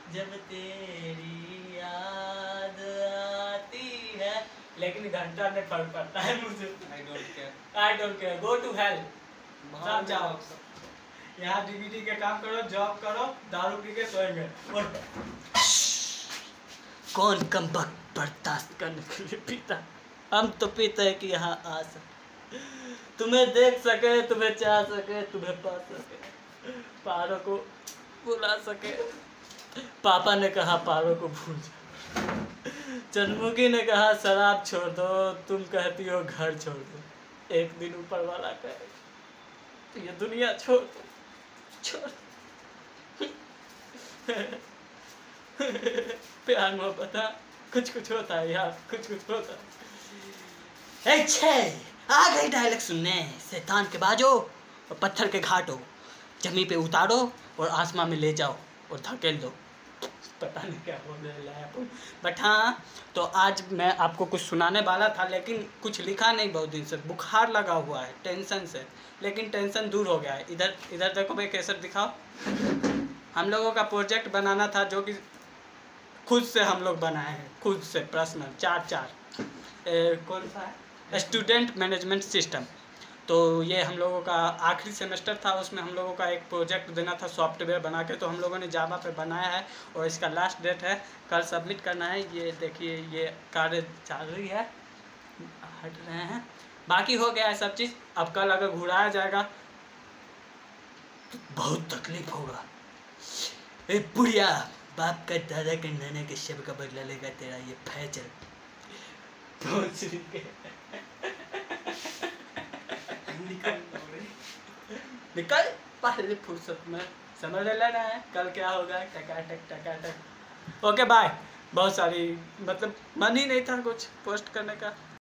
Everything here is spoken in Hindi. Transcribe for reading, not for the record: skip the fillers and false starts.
जब तेरी याद आती है, लेकिन घंटा में फर्क पड़ता है मुझे। I don't care, go to hell. सब जाओ, यहाँ डीवीडी के काम करो, जॉब करो, दारू पी के सोएंगे। और कौन कम वक्त बर्दाश्त करने के लिए पीता, हम तो पीते हैं कि यहाँ आ सके, तुम्हें देख सके, तुम्हें चाह सके, तुम्हें पा सके, पारों को बुला सके। पापा ने कहा पारों को भूल जाओ, चंद्रमुखी ने कहा शराब छोड़ दो, तुम कहती हो घर छोड़ दो, एक दिन ऊपर वाला कहे तो ये दुनिया छोड़ दो, छोड़। प्यार मोहब्बत कुछ कुछ होता है यार, कुछ कुछ होता है। आ गई डायलॉग सुनने, शैतान के बाजो और पत्थर के घाटो, जमीन पे उतारो और आसमां में ले जाओ और धकेल दो। पता नहीं क्या बोलने लगा, बट हाँ, तो आज मैं आपको कुछ सुनाने वाला था, लेकिन कुछ लिखा नहीं बहुत दिन से, बुखार लगा हुआ है टेंशन से, लेकिन टेंशन दूर हो गया है। इधर इधर देखो भाई, कैसे दिखाओ। हम लोगों का प्रोजेक्ट बनाना था जो कि खुद से हम लोग बनाए हैं, खुद से पर्सनल, चार कौन सा है, स्टूडेंट मैनेजमेंट सिस्टम। तो ये हम लोगों का आखिरी सेमेस्टर था, उसमें हम लोगों का एक प्रोजेक्ट देना था सॉफ्टवेयर बना के, तो हम लोगों ने जावा पे बनाया है और इसका लास्ट डेट है कल सबमिट करना है। ये देखिए, ये कार्य चल रही है, हट रहे हैं, बाकी हो गया है सब चीज़। अब कल अगर घुराया जाएगा तो बहुत तकलीफ होगा। ए बुढ़िया, बाप का दादा के नाना के शब का बदला लेगा तेरा ये फैजल। निकल पहले फुर्सत में, समझ लेना है कल क्या होगा, टकाटक टकाटक। Okay bye. बहुत सारी, मतलब मन ही नहीं था कुछ पोस्ट करने का।